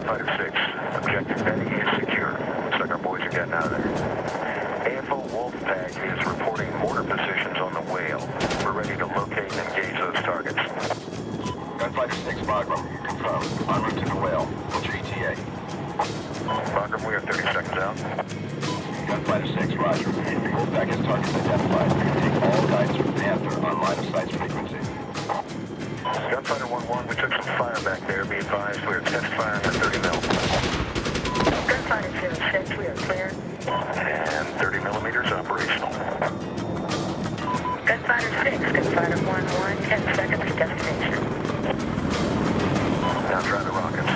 Gunfighter 6. Objective Betty is secure. Looks like our boys are getting out of there. AFO Wolfpack is reporting mortar positions on the whale. We're ready to locate and engage those targets. Gunfighter 6, Bagram. Confirmed. En route to the whale. What's your ETA? Bagram, we are 30 seconds out. Gunfighter 6, roger. Wolfpack has targets identified. Take all guidance from Panther on line of sight's frequency. Gunfighter 1-1, we took some fire back there. Be advised, we are test firing at 30 mil. Gunfighter 06, we are clear. And 30 millimeters operational. Gunfighter 6, Gunfighter 1-1, 10 seconds to destination. Now try the rockets.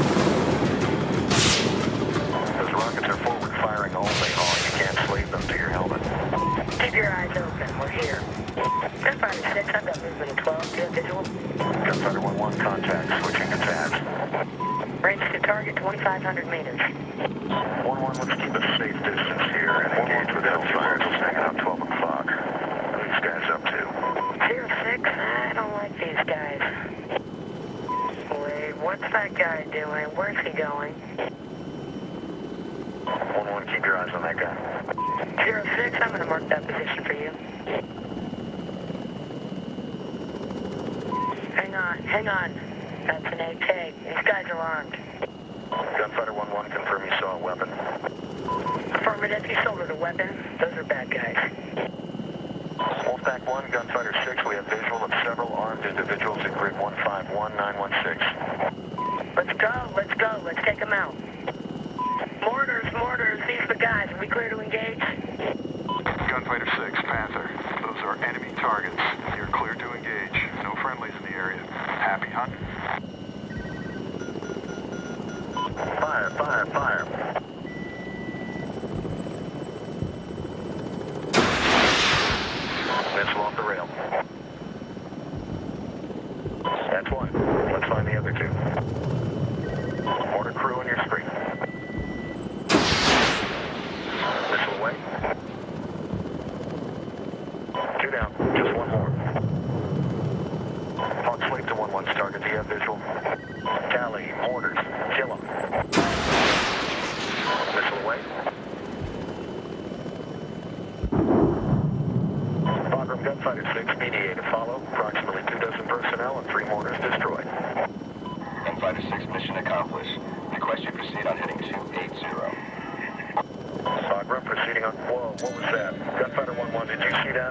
Those rockets are forward firing only, Hawk. You can't slave them to your helmet. Keep your eyes open, we're here. Gunfighter 6, I've got movement at 12, do you have visual? Gunfighter 1-1, contact, switching to tabs. Range to target 2,500 meters. 1-1, let's keep a safe distance here and engage with Hellfire. Just hanging out 12 o'clock. What are these guys up to? 06, I don't like these guys. Wait, what's that guy doing? Where's he going? 1-1, keep your eyes on that guy. 06, I'm gonna mark that position for you. Hang on. That's an AK. These guys are armed. Gunfighter 1-1, confirm you saw a weapon. Affirmative, you sold her a weapon. Those are bad guys. Wolfpack 1, Gunfighter 6, we have visual of several armed individuals in grid 151916. Let's go. Let's take them out. Mortars, these are the guys. Are we clear to engage? Gunfighter 6, Panther. Those are enemy targets. You're clear to engage. No friendlies in the area. Happy hunt? Fire. Missile off the rail. That's one. Let's find the other two. Mortar crew on your screen. Missile away. Two down. Just one more. Hawk slate to 1-1's target. Do you have visual? Tally, mortars. Kill them. Missile away. Bagram, Gunfighter 6, BDA to follow. Approximately 24 personnel and 3 mortars destroyed. Gunfighter 6, mission accomplished. Request you proceed on heading 280. Bagram, proceeding on... Whoa, what was that? Gunfighter 1-1, did you see that?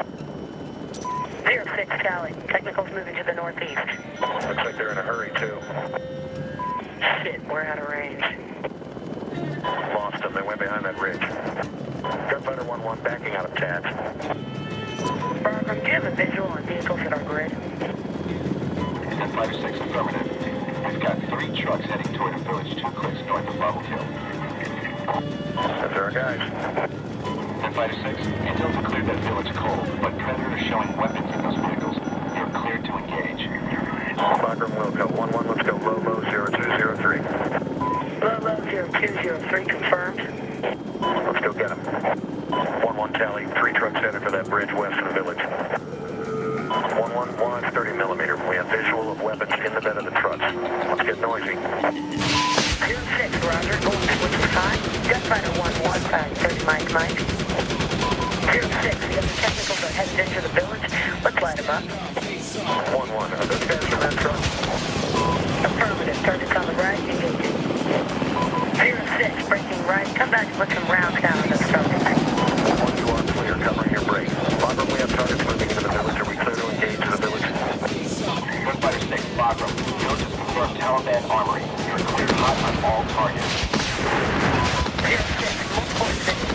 06, Tally. Technical's moving to the northeast. Looks like they're in a hurry, too. Shit, we're out of range. Lost them. They went behind that ridge. Gunfighter 1-1 backing out of tabs. Bagram, do you have a visual on vehicles at our grid? Gunfighter 6, affirmative. We've got 3 trucks heading toward a village 2 clicks north of Bravo Hill. Those are our guys. Gunfighter 6, intel's cleared that village cold, but Predator is showing weapons in those vehicles. You're cleared to engage. Bagram, Wilco 1-1, let's go low 0203. Low 0203 confirmed. Let's go get them. 1-1 Tally, 3 trucks headed for that bridge west of the village. 1-1, 30 millimeter. We have visual of weapons in the bed of the trucks. Let's get noisy. 06, roger, going to switch side. Gunfighter 1-1, 30 Mike. 06, the other technicals are headed into the village. Let's light them up. 1-1, are those guys from that truck? Affirmative, target's on the right, engaging. 06, breaking right. Come back and put some rounds down on those targets. 1-1, you are clear, covering your break. Bagram, we have targets moving into the village. Are we clear to engage the village? Gunfighter 6, Bagram. Village is confirmed Taliban armory. You're cleared hot on all targets. 06, multiple positions.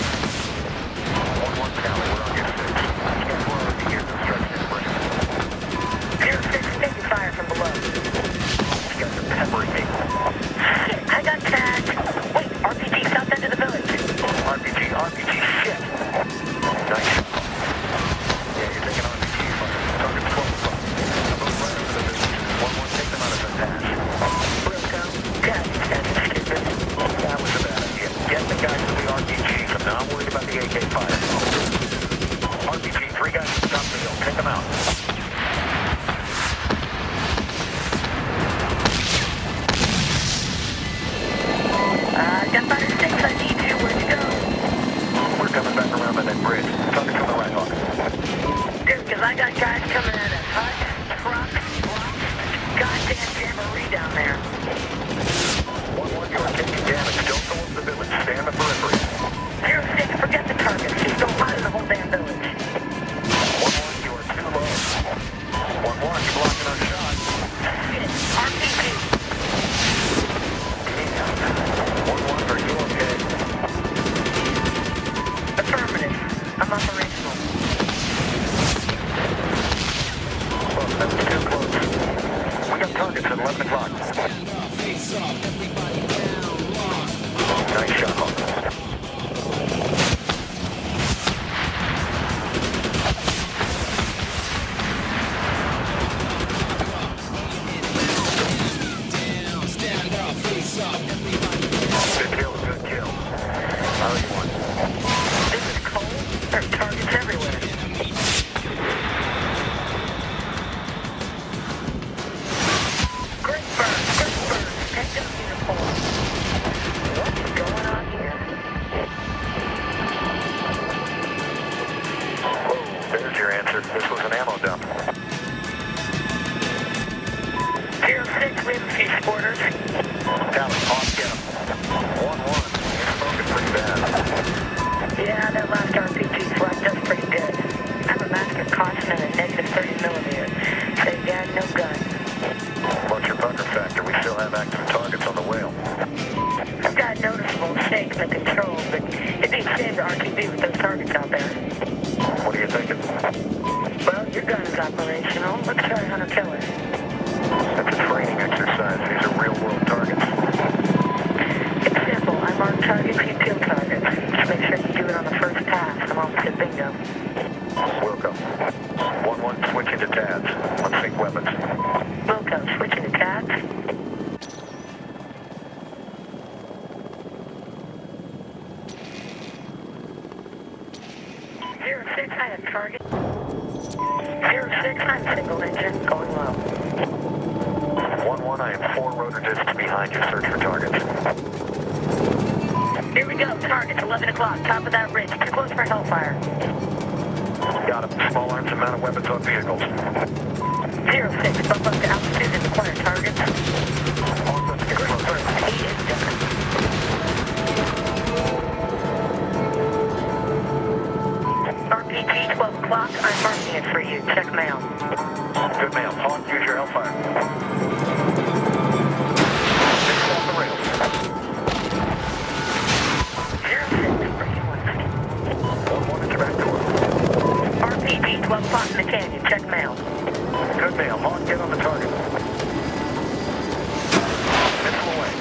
1-1 Tally, we're on your 6. I can't blow over here, those trucks are breaking. 06, taking fire from below. These guys are peppering me. Shit, I got tagged. Wait, RPG south end of the village. RPG, shit. Nice. Yeah, you're taking RPG fire. Target's 12 o'clock. Move right over the village. 1-1, take them out of the dash. Wilco, God, these guys are stupid. That was a bad idea. Get the guys with the RPGs. I'm not worried about the AK fire. RPG, 3 guys at the top of the hill. Take them out. armory down there. 1-1, you're taking damage. Don't go over the village. Stay on the periphery. 06, forget the targets. Just don't hide in the whole damn village. 1-1, you are too low. 1-1, you're blocking our shot. Shit, RPG. 1-1, are you okay? Affirmative. I'm operational. Well, that was too close. We got targets at 11 o'clock. Nice shot, Hawk. Good kill, good kill. How you want? This is cold. There's targets everywhere. Great burn, great burn. Take down uniform. What's going on here? Whoa, there's your answer. This was an ammo dump. 06, we have a few sporters. Tally, Hawk, get him. 1-1. You're smoking pretty bad. Yeah, that last RPG flagged us pretty good. I'm a master caution and a negative 30mm. Say again, no gun. What's your pucker factor? We still have active targets on the whale. I've got noticeable shakes in the controls, but it'd be a shame to RTB with those targets out there. What are you thinking? Well, your gun is operational. Let's try hunter-killer. That's a training exercise. These are real-world targets. It's simple. I mark targets, you kill targets. Just make sure you do it on the first pass. I'm almost at bingo. Wilco. 1-1, switching to TADS. Let's sync weapons. Wilco, switching to TADS. 06, I have target. 06, I'm single engine, going low. 1-1, I am 4 rotor discs behind you. Search for targets. Here we go, targets, 11 o'clock, top of that ridge. Too close for hellfire. Got him. Small arms and mounted weapons on vehicles. 06, bump up to altitude and acquire targets. Hawk, let's get closer. He is done. RPG, 12 o'clock, I'm marking it for you. Check mail. Good mail. Hawk, use your hellfire. This off the rails. 06, where you want? 1-1 at your back door. RPG, 12 o'clock in the canyon. Check mail. Good mail. Hawk, get on the target. Missile away.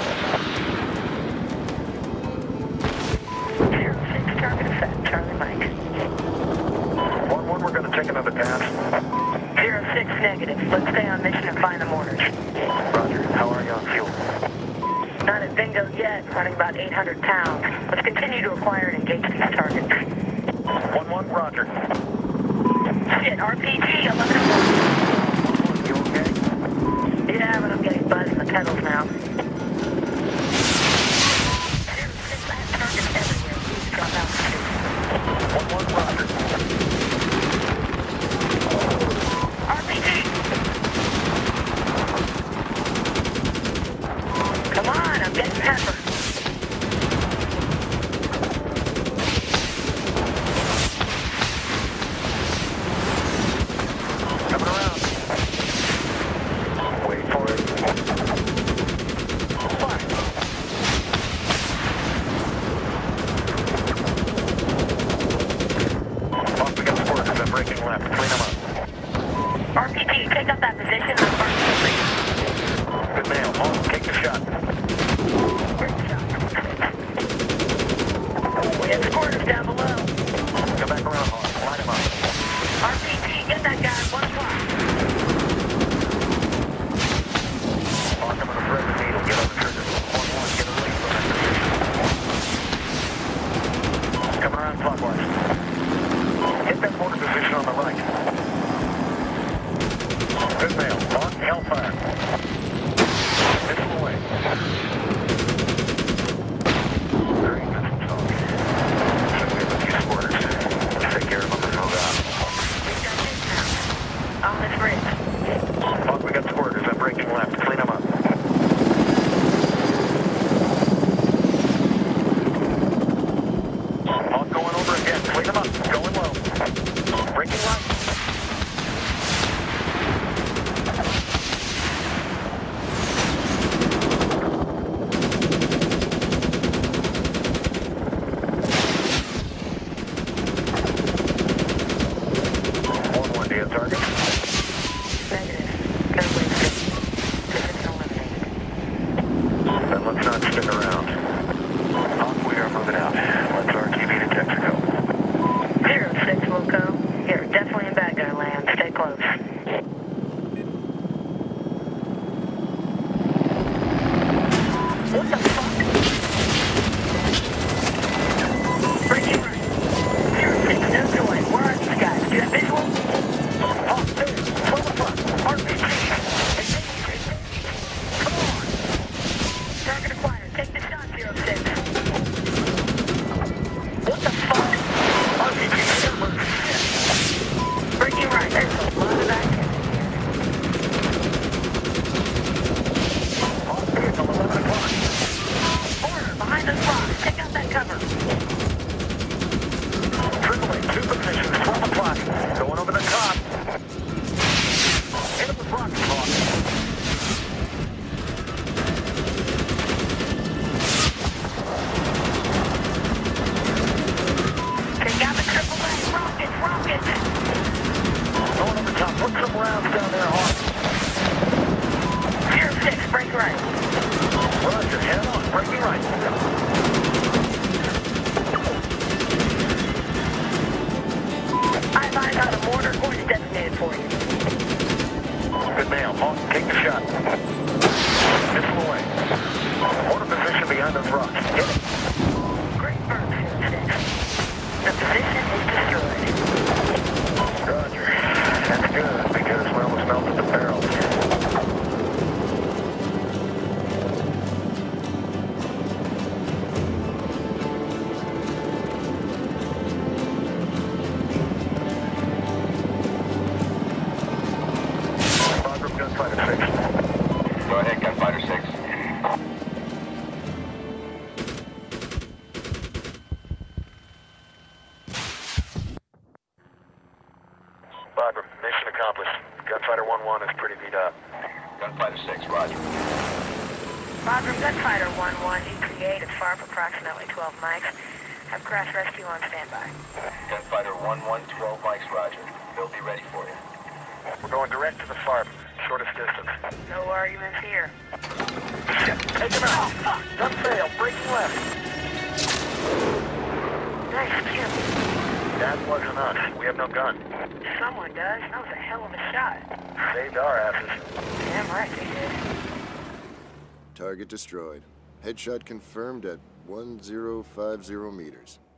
06, target effect. Charlie Mike. 1-1, we're going to take another pass. 06, negative. Let's stay on mission and find the mortars. Roger. How are you on fuel? Not at bingo yet. Running about 800 pounds. Let's continue to acquire and engage these targets. 1-1, roger. Shit, RPG, 11 o'clock. 1-1, you okay? Yeah, but I'm getting buzzed in the pedals now. 06, I have targets everywhere. Please drop altitude. 1-1, roger. RPG! Come on, I'm getting pepper. Coming around. Wait for it. Fire. Hawk, we got sports. I'm breaking left. Clean them up. RPG, take up that position. I'm marking it for you. Good mail. Hawk, take the shot. Great Then let's not spin around. We are moving out. Let's RTB to Texaco. 06 will go. You're definitely in bad guy land. Stay close. What the fuck? Breaking right. 06, no joy. Where are these guys? Do you have visual? Oh, there. 12 o'clock. RPG. Come on. Target acquired. Take the shot, 06. What the fuck? RPG. Breaking right. There's a lot of action. Oh, vehicle, 11 o'clock. Corner, behind us rocks. Take out that cover. Triple eight, two positions, 12 o'clock. Going over the top. Hit him with rocket launch. Take out the triple A. Rockets, rockets. Going over the top. Put some rounds down there, Hawk. 06, break right. Roger, head on, breaking right. I've got a mortar course designated for you. Good mail. Hawk, take the shot. Missile away. Mortar position behind those rocks. Hit it. Great burn, 06. The position is destroyed. Roger. That's good, because we almost melted the barrel. Gunfighter 6. Go ahead, Gunfighter 6. Barbara, mission accomplished. Gunfighter 1-1 is pretty beat up. Gunfighter 6, roger. Roger, Gunfighter 1-1, ETA is far for approximately 12 mics. Have crash rescue on standby. Gunfighter 1-1, 12 mics, roger. They'll be ready for you. We're going direct to the farm. Shortest distance. No arguments here. Shit, take him out. Gun fail, breaking left. Nice kill. That wasn't us. We have no gun. Someone does. That was a hell of a shot. Saved our asses. Damn right they did. Target destroyed. Headshot confirmed at 1050 meters.